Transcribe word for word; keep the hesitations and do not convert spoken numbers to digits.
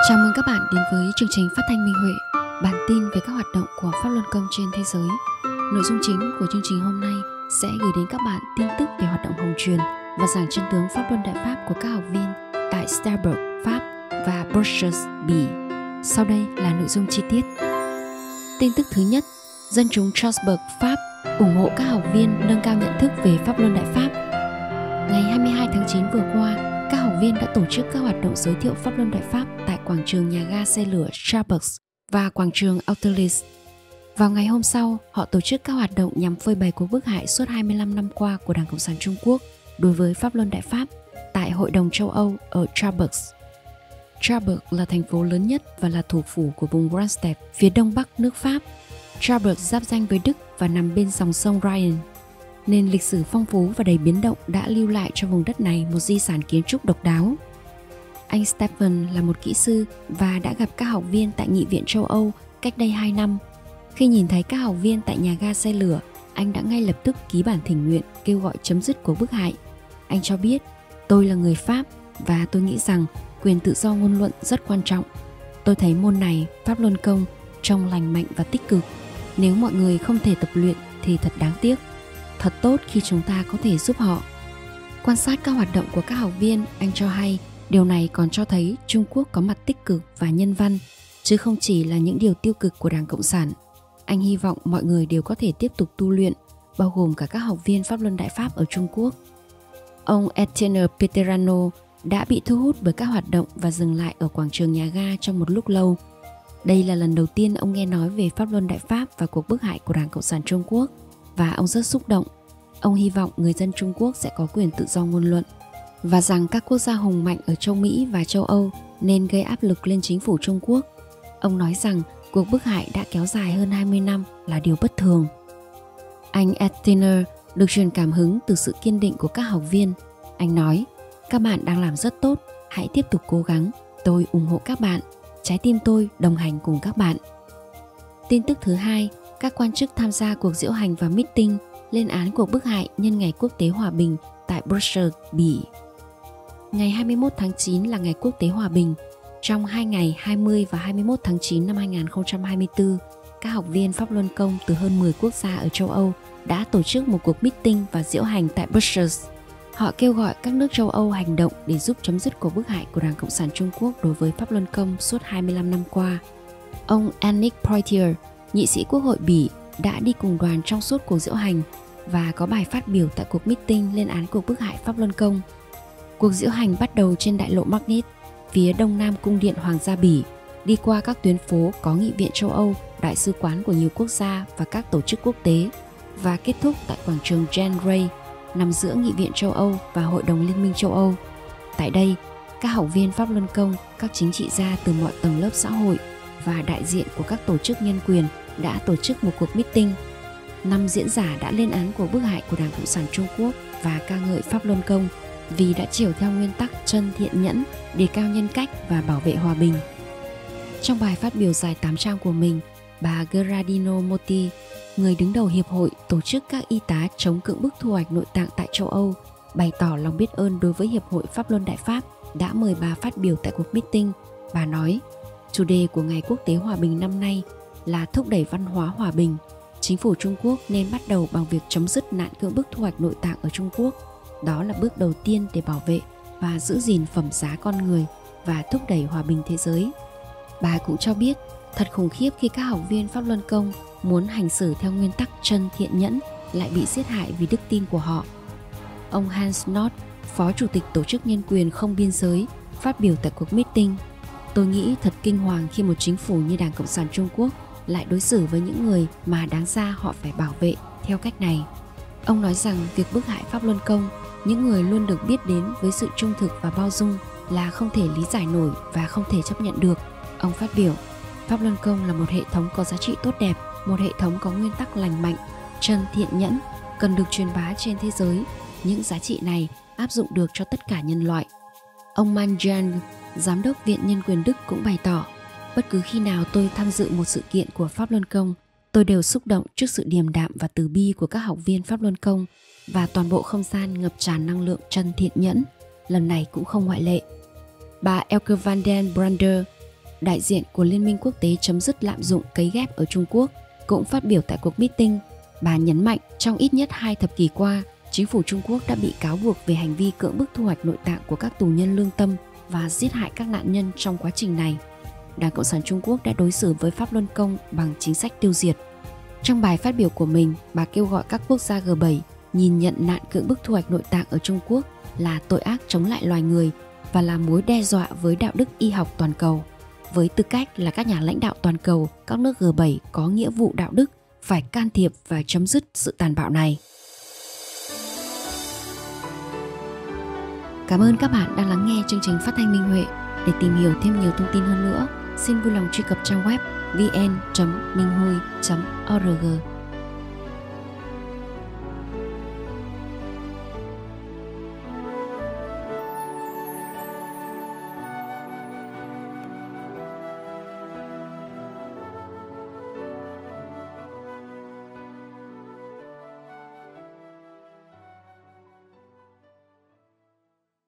Chào mừng các bạn đến với chương trình phát thanh Minh Huệ, bản tin về các hoạt động của Pháp Luân Công trên thế giới. Nội dung chính của chương trình hôm nay sẽ gửi đến các bạn tin tức về hoạt động hồng truyền và giảng chân tướng Pháp Luân Đại Pháp của các học viên tại Strasbourg, Pháp và Brussels, Bỉ. Sau đây là nội dung chi tiết. Tin tức thứ nhất, dân chúng Strasbourg, Pháp ủng hộ các học viên nâng cao nhận thức về Pháp Luân Đại Pháp. Ngày hai mươi hai tháng chín vừa qua, các học viên đã tổ chức các hoạt động giới thiệu Pháp Luân Đại Pháp tại quảng trường nhà ga xe lửa Strasbourg và quảng trường Austerlitz. Vào ngày hôm sau, họ tổ chức các hoạt động nhằm phơi bày cuộc bức hại suốt hai mươi lăm năm qua của Đảng Cộng sản Trung Quốc đối với Pháp Luân Đại Pháp tại Hội đồng châu Âu ở Strasbourg. Strasbourg là thành phố lớn nhất và là thủ phủ của vùng Randstad, phía đông bắc nước Pháp. Strasbourg giáp ranh với Đức và nằm bên dòng sông Rhine, nên lịch sử phong phú và đầy biến động đã lưu lại cho vùng đất này một di sản kiến trúc độc đáo. Anh Stephen là một kỹ sư và đã gặp các học viên tại Nghị viện châu Âu cách đây hai năm. Khi nhìn thấy các học viên tại nhà ga xe lửa, anh đã ngay lập tức ký bản thỉnh nguyện kêu gọi chấm dứt cuộc bức hại. Anh cho biết, tôi là người Pháp và tôi nghĩ rằng quyền tự do ngôn luận rất quan trọng. Tôi thấy môn này, Pháp Luân Công, trông lành mạnh và tích cực. Nếu mọi người không thể tập luyện thì thật đáng tiếc. Thật tốt khi chúng ta có thể giúp họ. Quan sát các hoạt động của các học viên, anh cho hay điều này còn cho thấy Trung Quốc có mặt tích cực và nhân văn, chứ không chỉ là những điều tiêu cực của Đảng Cộng sản. Anh hy vọng mọi người đều có thể tiếp tục tu luyện, bao gồm cả các học viên Pháp Luân Đại Pháp ở Trung Quốc. Ông Etienne Peterano đã bị thu hút bởi các hoạt động và dừng lại ở quảng trường nhà ga trong một lúc lâu. Đây là lần đầu tiên ông nghe nói về Pháp Luân Đại Pháp và cuộc bức hại của Đảng Cộng sản Trung Quốc, và ông rất xúc động. Ông hy vọng người dân Trung Quốc sẽ có quyền tự do ngôn luận và rằng các quốc gia hùng mạnh ở châu Mỹ và châu Âu nên gây áp lực lên chính phủ Trung Quốc. Ông nói rằng cuộc bức hại đã kéo dài hơn hai mươi năm là điều bất thường. Anh Etienne được truyền cảm hứng từ sự kiên định của các học viên. Anh nói, các bạn đang làm rất tốt, hãy tiếp tục cố gắng, tôi ủng hộ các bạn, trái tim tôi đồng hành cùng các bạn. Tin tức thứ hai, các quan chức tham gia cuộc diễu hành và meeting lên án cuộc bức hại nhân ngày quốc tế hòa bình tại Brussels, Bỉ. Ngày hai mươi mốt tháng chín là ngày quốc tế hòa bình. Trong hai ngày hai mươi và hai mươi mốt tháng chín năm hai nghìn không trăm hai mươi tư, các học viên Pháp Luân Công từ hơn mười quốc gia ở châu Âu đã tổ chức một cuộc meeting và diễu hành tại Brussels. Họ kêu gọi các nước châu Âu hành động để giúp chấm dứt cuộc bức hại của Đảng Cộng sản Trung Quốc đối với Pháp Luân Công suốt hai mươi lăm năm qua. Ông Annick Poitier, nghị sĩ Quốc hội Bỉ, đã đi cùng đoàn trong suốt cuộc diễu hành và có bài phát biểu tại cuộc meeting lên án cuộc bức hại Pháp Luân Công. Cuộc diễu hành bắt đầu trên đại lộ Magnet, phía đông nam cung điện Hoàng gia Bỉ, đi qua các tuyến phố có Nghị viện châu Âu, đại sứ quán của nhiều quốc gia và các tổ chức quốc tế, và kết thúc tại quảng trường Jean Rey, nằm giữa Nghị viện châu Âu và Hội đồng Liên minh châu Âu. Tại đây, các học viên Pháp Luân Công, các chính trị gia từ mọi tầng lớp xã hội và đại diện của các tổ chức nhân quyền đã tổ chức một cuộc meeting. Năm diễn giả đã lên án cuộc bức hại của Đảng Cộng sản Trung Quốc và ca ngợi Pháp Luân Công vì đã chiều theo nguyên tắc chân thiện nhẫn, đề cao nhân cách và bảo vệ hòa bình. Trong bài phát biểu dài tám trang của mình, bà Gerardino Motti, người đứng đầu Hiệp hội tổ chức các y tá chống cưỡng bức thu hoạch nội tạng tại châu Âu, bày tỏ lòng biết ơn đối với Hiệp hội Pháp Luân Đại Pháp đã mời bà phát biểu tại cuộc meeting. Bà nói, chủ đề của Ngày Quốc tế Hòa bình năm nay là thúc đẩy văn hóa hòa bình. Chính phủ Trung Quốc nên bắt đầu bằng việc chấm dứt nạn cưỡng bức thu hoạch nội tạng ở Trung Quốc. Đó là bước đầu tiên để bảo vệ và giữ gìn phẩm giá con người và thúc đẩy hòa bình thế giới. Bà cũng cho biết, thật khủng khiếp khi các học viên Pháp Luân Công muốn hành xử theo nguyên tắc chân thiện nhẫn lại bị giết hại vì đức tin của họ. Ông Hans Nord, Phó Chủ tịch Tổ chức Nhân quyền Không Biên giới, phát biểu tại cuộc meeting, tôi nghĩ thật kinh hoàng khi một chính phủ như Đảng Cộng sản Trung Quốc lại đối xử với những người mà đáng ra họ phải bảo vệ theo cách này. Ông nói rằng việc bức hại Pháp Luân Công, những người luôn được biết đến với sự trung thực và bao dung, là không thể lý giải nổi và không thể chấp nhận được. Ông phát biểu, Pháp Luân Công là một hệ thống có giá trị tốt đẹp, một hệ thống có nguyên tắc lành mạnh, chân thiện nhẫn, cần được truyền bá trên thế giới. Những giá trị này áp dụng được cho tất cả nhân loại. Ông Man Jiang, Giám đốc Viện Nhân quyền Đức cũng bày tỏ, bất cứ khi nào tôi tham dự một sự kiện của Pháp Luân Công, tôi đều xúc động trước sự điềm đạm và từ bi của các học viên Pháp Luân Công và toàn bộ không gian ngập tràn năng lượng chân thiện nhẫn. Lần này cũng không ngoại lệ. Bà Elke van den Brander, đại diện của Liên minh quốc tế chấm dứt lạm dụng cấy ghép ở Trung Quốc, cũng phát biểu tại cuộc meeting. Bà nhấn mạnh trong ít nhất hai thập kỷ qua, chính phủ Trung Quốc đã bị cáo buộc về hành vi cưỡng bức thu hoạch nội tạng của các tù nhân lương tâm và giết hại các nạn nhân trong quá trình này. Đảng Cộng sản Trung Quốc đã đối xử với Pháp Luân Công bằng chính sách tiêu diệt. Trong bài phát biểu của mình, bà kêu gọi các quốc gia G bảy nhìn nhận nạn cưỡng bức thu hoạch nội tạng ở Trung Quốc là tội ác chống lại loài người và là mối đe dọa với đạo đức y học toàn cầu. Với tư cách là các nhà lãnh đạo toàn cầu, các nước G bảy có nghĩa vụ đạo đức phải can thiệp và chấm dứt sự tàn bạo này. Cảm ơn các bạn đang lắng nghe chương trình phát thanh Minh Huệ. Để tìm hiểu thêm nhiều thông tin hơn nữa, xin vui lòng truy cập trang web vê en chấm minh hui chấm org.